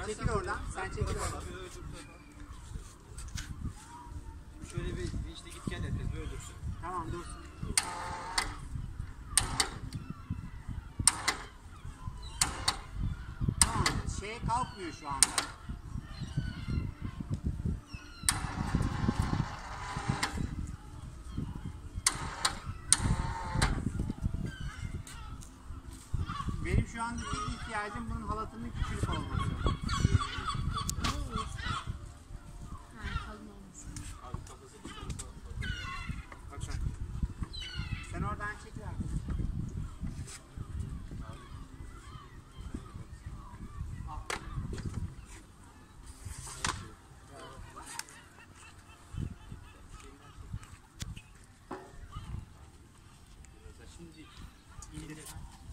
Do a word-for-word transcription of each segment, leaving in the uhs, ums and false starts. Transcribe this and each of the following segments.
çekil oradan. Sen çekil oradan. Şöyle bir vinçle git gel et. Böyle dursun. Tamam dursun. Tamam. Şey kalkmıyor şu anda. Benim şu anda tek ihtiyacım bunun halatının küçülük olması. Bak sen. Sen oradan çekil artık. Şimdi indir.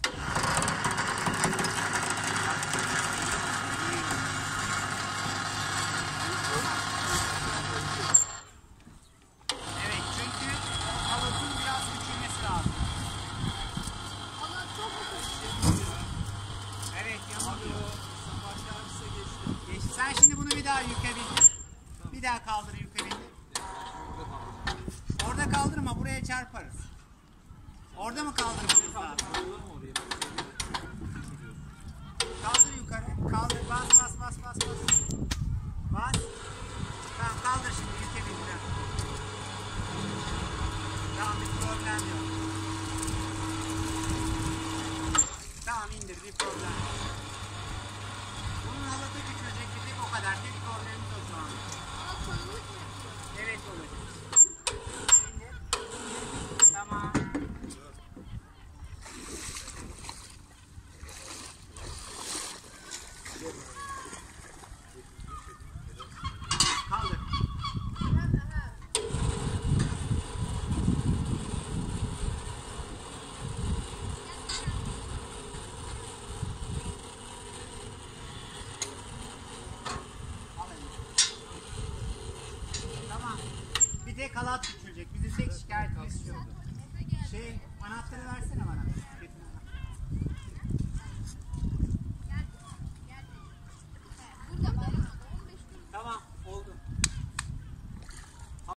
Evet, çünkü halatın biraz küçülmesi lazım. Ama çok mu kaçıyor? Evet, yamuluyor. Geçti. Sen şimdi bunu bir daha yüke bindir. Bir daha kaldır yüke bindir. Orada kaldırma, buraya çarparız. Orada mı kaldırmamız lazım? Kaldır yukarı. Kaldır. Bas bas bas bas bas. Bas. Tamam kaldır şimdi yüke bindir. Tamam bir problem yok. Tamam indir bir problem yok. Bunun halatı küçülecek bir tek o kadar. Tek problemimiz o şu an. Ama koyuluk mu yapıyor? Evet olacak. İndir. Tamam. Kaldır. Biraz daha. Al elini. Tamam. Bir de halat küçülecek. Bizim tek şikayetimiz şu. Efe gel. Şey, anahtarı versene bana. Getir anahtarı. Gel. Gel. Burada bayram on beş gün. Tamam, oldu.